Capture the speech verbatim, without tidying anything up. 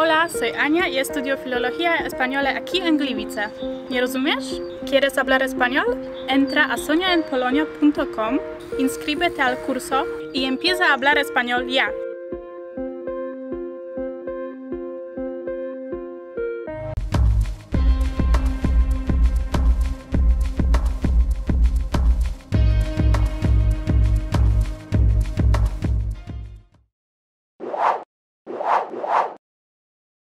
Hola, soy Anya y estudio Filología Española aquí en Gliwice. ¿Me rozumiesz? ¿Quieres hablar español? Entra a sonia en polonia punto com, inscríbete al curso y empieza a hablar español ya.